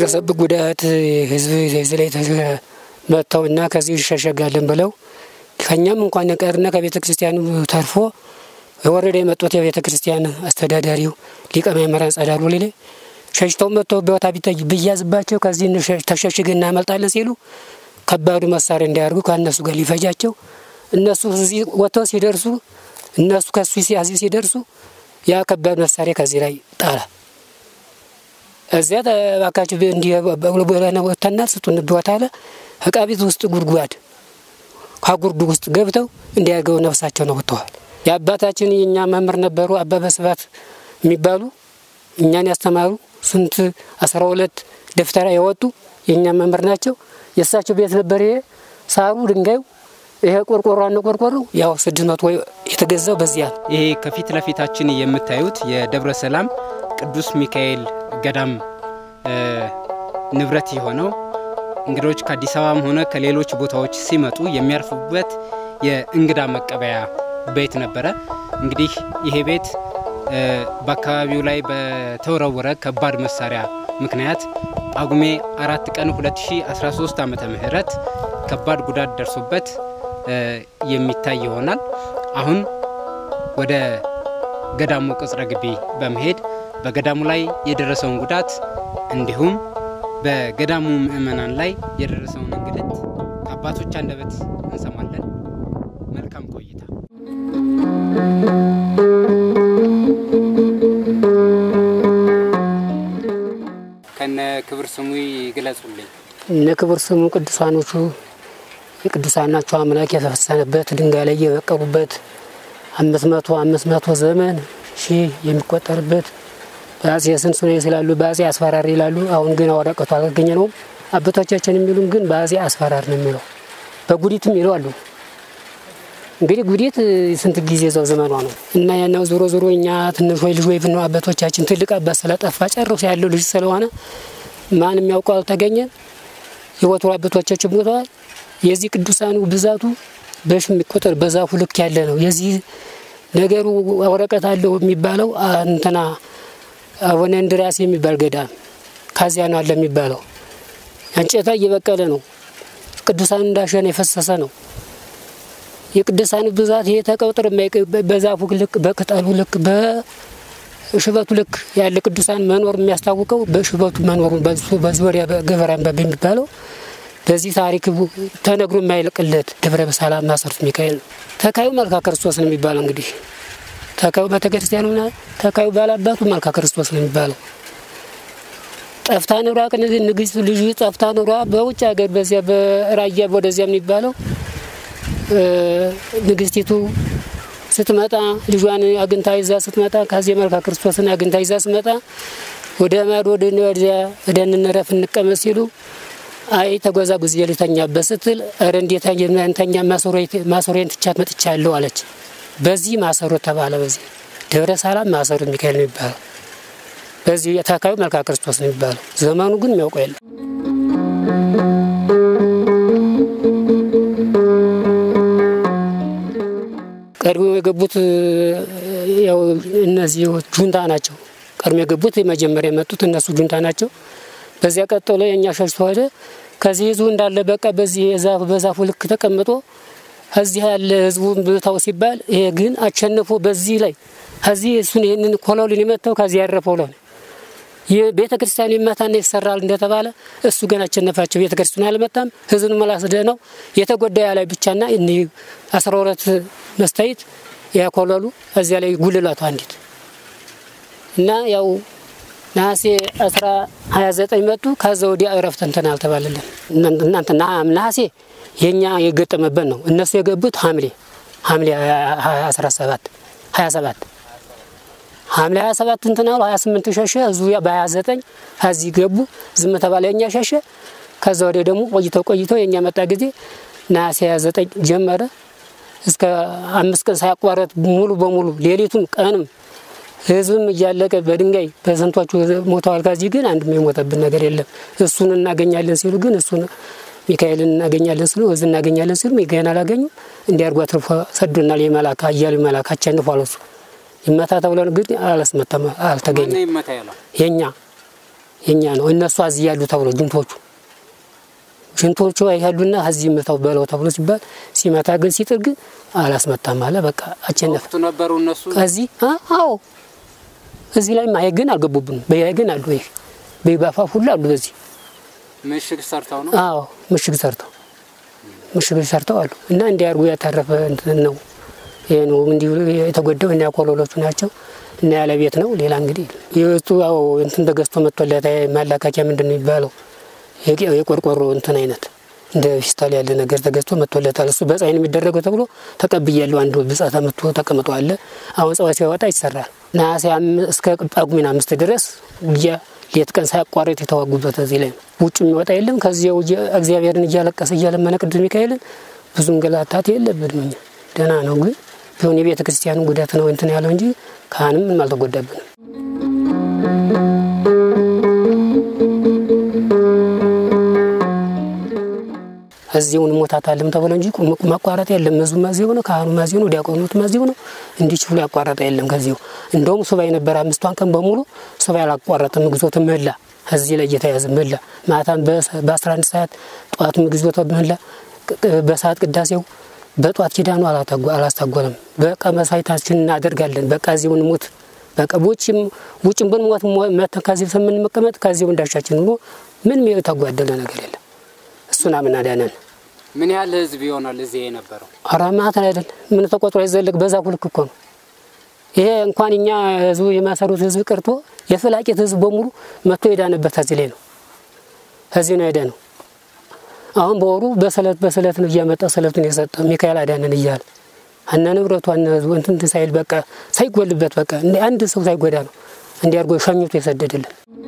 በደረሰበት ጉዳት ህዝብ ላይ መተውና ከዚህ ይሸሸጋለን ብለው ከኛም እንኳን ነቀርና ከቤተ ክርስቲያኑ ተርፎ ወረደ የመጡት የቤተ ክርስቲያን አስተዳዳሪው ሊቀ ማእምራን ጸዳሉ ሊለ ሸሽተው መተው በወታ ቢያዝባቸው ከዚህ ተሸሽግና መልጣለን ሲሉ ከባዱ መሳሪያ እንዲያርጉ ከነሱ ጋር ሊፈጃቸው እነሱ እዚህ ወጥተው ሲደርሱ እነሱ ከሱ ሲደርሱ ያ ከባድ መሳሪያ ከዚህ ላይ ጣላ እዚያ ተባካችሁ እንዲህ በለበለና ወተናል ስጡን ቢወታለ ህቃቢት ውስጥ ጉድጓድ ካጉርዱ ውስጥ ገብተው እንዲያገው ነፍሳቸው ነው ወጥተዋል። ያባታችን የኛ መምህር ነበሩ አባ በስባት የሚባሉ እኛን ያስተማሩ ስንት 12 ደፍተራ ያወጡ የኛ መምህር ናቸው። የሳቸው ቤት ነበር ይሄ ሳሩ ድንጋዩ ይሄ ቆርቆሮና ቆርቆሮ ያው 600 ወይ የተገዛው በዚያ ይሄ ከፊት ለፊታችን የምታዩት የደብረ ሰላም ቅዱስ ሚካኤል ገዳም ንብረት የሆነው እንግዶች ከአዲስ አበባም ሆነ ከሌሎች ቦታዎች ሲመጡ የሚያርፉበት የእንግዳ መቀበያ ቤት ነበረ። እንግዲህ ይሄ ቤት በአካባቢው ላይ በተወረወረ ከባድ መሳሪያ ምክንያት ጳጉሜ 4 ቀን 2013 ዓመተ ምህረት ከባድ ጉዳት ደርሶበት የሚታይ ይሆናል። አሁን ወደ ገዳሙ ቅጽረ ግቢ በመሄድ በገዳሙ ላይ የደረሰውን ጉዳት እንዲሁም በገዳሙ ምእመናን ላይ የደረሰውን እንግልት ከአባቶች አንደበት እንሰማለን። መልካም ቆይታ። ከነ ክብር ስሙ ይግለጹልኝ። እነ ክብር ስሙ ቅዱሳኖቹ የቅዱሳናቸው አምላክ የተፈሰነበት ድንጋይ ላይ የበቀሉበት 500 ዘመን ሺህ የሚቆጠርበት ባዚ ስንሱኔ ይላሉ ባዚ አስፈራሪ ይላሉ። አሁን ግን ወረቀቱ አልገኘ ነው። አባቶቻችን የሚሉን ግን ባዚ አስፈራሪ ነው የሚለው በጉዲትም ይላሉ። እንግዲህ ጉዲት ስንት ጊዜ ዘው ዘመኗ ነው እና ያናው ዞሮ እኛ ትንሽ ወይ ልጅ ወይ ነው አባቶቻችን ትልቅ አባት ስለጠፋ ጨርሶ ያለው ልጅ ስለሆነ ማንም ያውቀው ተገኘ ህይወቱ አባቶቻችን ሞተዋል። የዚህ ቅዱሳኑ ብዛቱ በሽ የሚቆጠር በዛፉ ልክ ያለ ነው። የዚህ ነገሩ ወረቀት አለው የሚባለው እንትና አቡነ እንድርያስ የሚባል ገዳም ካዚያ ነው አለ የሚባለው እንጨታ እየበቀለ ነው። ቅዱሳን እንዳሸነ የፈሰሰ ነው። የቅዱሳኑ ብዛት ይሄ ተቆጥሮ በዛፉ ልክ በቅጠሉ ልክ በሽበቱ ልክ ያለ ቅዱሳን መኖር የሚያስታውቀው በሽበቱ መኖሩ በዙሪያ በገበራን በሚባለው በዚህ ታሪክ ተነግሮ የማይልቅለት ደብረ ሰላም ማሰርፍ ሚካኤል ተካዩ መልካ ክርስቶስ ነው የሚባለው። እንግዲህ ተካዩ በተክርስቲያኑና ተካዩ ባላባቱ መልካ ክርስቶስ ነው የሚባለው። ጠፍታ ኑራ ከነዚህ ንግስት ልጅ ጠፍታ ኑራ በውጭ ሀገር በዚያ በራያ ወደዚያ የሚባለው ንግስቲቱ ስትመጣ ልጇን አግንታ ይዛ ስትመጣ ከዚህ መልካ ክርስቶስን አግንታ ይዛ ስትመጣ ወደ ማዶ ወደዚያ ደንነረፍ እንቀመጥ ሲሉ አይ ተጓዛ ጉዝ የልተኛ በስትል አረ እንዴት አንተኛ ማሶሬን ትቻት መጥቻለሁ አለች። በዚህ ማሰሮ ተባለ። በዚህ ደብረ ሰላም ማሰሮ ሚካኤል ነው የሚባለው። በዚህ የተካዩ መልካ ክርስቶስ ነው የሚባለው። ዘመኑ ግን የሚያውቀው የለም። ቀድሞ የገቡት ያው እነዚህ ጁንታ ናቸው። ቀድሞ የገቡት የመጀመሪያ የመጡት እነሱ ጁንታ ናቸው። በዚያ ቀጥሎ የኛ ሸሽቶ ሄደ። ከዚህ ህዝቡ እንዳለ በቃ በዚህ በዛፉ ልክ ተቀምጦ እዚህ ያለ ህዝቡን ብታው ሲባል ይሄ ግን አቸነፉ በዚህ ላይ እዚህ እሱን ይሄንን ኮሎሊን የመታው ከዚህ ያረፈው ነው። የቤተ ክርስቲያን ይመታና ይሰራል እንደተባለ እሱ ግን አቸነፋቸው። ቤተ ክርስቲያን አልመታም። ህዝቡን መላስደ ነው የተጎዳ ያላይ ብቻና 12 መስታይት ያ ኮሎሉ እዚያ ላይ ጉልላቱ አንዲት እና ያው ናሴ 29 መጡ። ከዛ ወዲያ እረፍት እንተን አልተባለልን እናንተና ናሴ የኛ የገጠመበት ነው። እነሱ የገቡት ሐምሌ 27 ሐምሌ 27 እንተናው 28 ሸሸ ዙያ በ29 እዚህ ገቡ። ዝም ተባለኛ ሸሸ። ከዛ ወዲያ ደግሞ ቆይቶ የኛ መጣ ጊዜ ናሴ 29 ጀመረ እስከ 5 ቀን ሳያቋረጥ ሙሉ በሙሉ ሌሊቱን ቀንም ህዝብም እያለቀ በድንጋይ በሰንቷቹ ሞተዋል። ከዚህ ግን አንድም የሞተብን ነገር የለም። እሱን እናገኛለን ሲሉ ግን እሱን ሚካኤልን እናገኛለን ሲሉ እዚህ እናገኛለን ሲሉ ሚካኤልን አላገኙ እንዲያርጓ ተርፎ ሰዱናል። የመላካ አያሉ መላካ አቸንፏል። እሱ ይመታ ተብሎ ግን አላስመታም አልተገኘ። የኛ የኛ ነው እነሱ አዚህ ያሉ ተብሎ ጅንቶቹ አይያሉና እዚህ መታው በለው ተብሎ ሲባል ሲመታ ግን ሲጥርግ አላስመታም አለ በቃ አቸነፈ ነበሩ እነሱ ከዚህ አዎ እዚህ ላይ ማየ ግን አልገቡብን በያይ ግን አሉ ይሄ በይባፋ ሁሉ አሉ በዚህ ምሽግ ሰርተው ነው አዎ ምሽግ ሰርተው አሉ እና እንዲያርጉ ያተረፈ እንትን ነው ይሄ ነው እንዲሁ የተጎደው እና ያቆሎሎቹ ናቸው እና ያለ ቤት ነው ሌላ እንግዲህ የቱ ያው እንትን ተገዝቶ መጥቶለት ማላካኪያ ምንድነው ይባለው የቆርቆሮ እንትን አይነት እንደ ፊስታል ያለ ነገር ተገዝቶ መጥቶለታል እሱ በጻይን የሚደረገው ተብሎ ተቀብያለሁ አንዱ ብጻታ መጥቶ ተቀምጧል አሁን ጻው ሲወጣ ይሰራል ነሐሴ እስከ ጳጉሜን 5 ድረስ ሌት ቀን ሳያቋርጥ የተዋጉበት እዚህ ላይ ውጭ የሚወጣ የለም ከዚያው እግዚአብሔርን እያለቀሰ እያለመነ ቅዱስ ሚካኤልን ብዙም ገላታት የለብንም ደና ነው ግን ቢሆን የቤተ ክርስቲያኑ ጉዳት ነው እንትን ያለው እንጂ ካህንም ምን አልተጎዳብንም እዚሁን ሞታታለም ተብሎ እንጂ ማቋረጥ የለም መዙ ማዚው ነው ካህኑ ማዚው ነው ዲያቆኑት ማዚው ነው እንዲችሉ ያቋረጠ የለም ከዚሁ እንደውም ሱባኤ ነበር 5 ቀን በሙሉ ሱባኤ አላቋረጠም ግዞት መላ እዚህ ላይ እየተያዘ መላ ማታም በ11 ሰዓት ጧት ምግዞት መላ በሰዓት ቅዳሴው በጧት ኪዳኑ አላስታጎለም በቃ መሳይታችን እናደርጋለን በቃ እዚሁን ሞት በቃ ውጭም በሞት መተካዚህ ሰምን መቀመጥ ከዚሁ እንዳሻችን ነው ምን የሚተጓደለ ነገር የለም እሱና ምን አዳነን ምን ያህል ህዝብ ይሆናል እዚህ የነበረው አራማት አይደል ምን ተቆጥሮ ይዘልቅ በዛ ኩልክ እኮ ነው ይሄ እንኳን እኛ ህዝቡ የማሰሩት ህዝብ ቀርቶ የፈላቂት ህዝብ በሙሉ መጥቶ ይዳነበት እዚህ ላይ ነው እዚህ ነው ያዳነው አሁን በወሩ በሰለት ነው እያመጣ ሰለቱን የሰጠ ሚካኤል አዳነን ይያል አና ንብረቱ አና ህዝቡ እንትን ሳይል በቃ ሳይጎልበት በቃ እንደ አንድ ሰው ሳይጎዳ ነው እንዲያርጎ ሸኝቶ የሰደደልን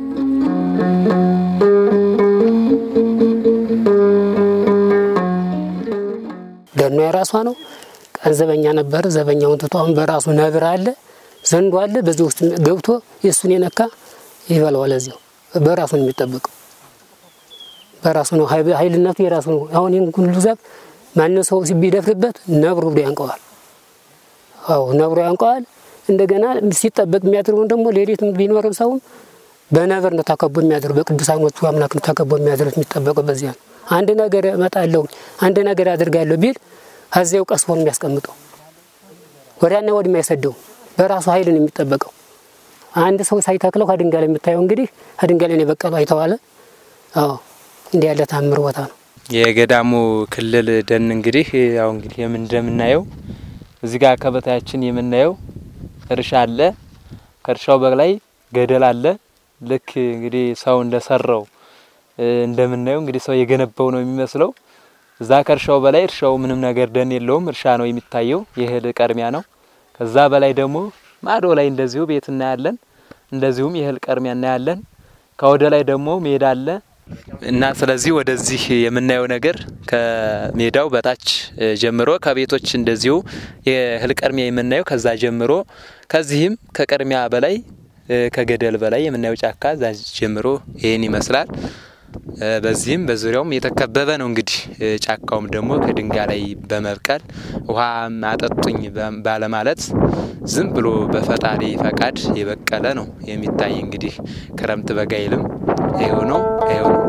ደኑ የራሷ ነው ቀንዘበኛ ነበር ዘበኛውን ተቷን በራሱ ነብር አለ ዘንዶ አለ በዚህ ውስጥ ገብቶ የሱን የነካ ይበላዋል እዚሁ በራሱ ነው የሚጠበቀው በራሱ ነው ኃይልነቱ የራሱ ነው አሁን ይሄን ሁሉ ዛፍ ማን ሰው ሲቢደፍርበት ነብሩ ያንቀዋል አው ነብሩ ያንቀዋል እንደገና ሲጠበቅ የሚያድረው ደግሞ ሌሊት ቢኖርም ሰው በነብር ነው ተከቦ የሚያድረው በቅዱሳኖቹ አምላክ ነው ተከቦ የሚያድረው የሚጠበቀው በዚያ አንድ ነገር መጣለው አንድ ነገር አድርጋለሁ ቢል አዘው ቀስፎን የሚያስቀምጠው ወዲያና ወዲህ የማይሰደው በራሱ ኃይል ነው የሚጠበቀው አንድ ሰው ሳይተክለው ከድንጋይ ላይ የምታየው እንግዲህ ከድንጋይ ላይ በቀሉ አይተዋለ አዎ እንዴ ያለ ታምር ቦታ ነው የገዳሙ ክልል ደን እንግዲህ ያው እንግዲህ እንደምናየው እዚህ ጋር ከበታያችን የምናየው እርሻ አለ ከርሻው በላይ ገደል አለ ልክ እንግዲህ ሰው እንደሰራው እንደምናየው እንግዲህ ሰው የገነባው ነው የሚመስለው እዛ ከርሻው በላይ እርሻው ምንም ነገር ደን የለውም እርሻ ነው የሚታየው የህል ቀርሚያ ነው ከዛ በላይ ደግሞ ማዶ ላይ እንደዚሁ ቤት እናያለን እንደዚሁም የህል ቀርሚያ እናያለን ከወደ ላይ ደግሞ ሜዳ አለ እና ስለዚህ ወደዚህ የምናየው ነገር ከሜዳው በታች ጀምሮ ከቤቶች እንደዚሁ የህል ቀርሚያ የምናየው ከዛ ጀምሮ ከዚህም ከቀርሚያ በላይ ከገደል በላይ የምናየው ጫካ ዛ ጀምሮ ይሄን ይመስላል በዚህም በዙሪያውም የተከበበ ነው እንግዲህ ጫካውም ደግሞ ከድንጋይ ላይ በመብቀል ውሃ አጠጡኝ ባለ ማለት ዝም ብሎ በፈጣሪ ፈቃድ የበቀለ ነው የሚታይ እንግዲህ ክረምት በጋይልም ይሄው ነው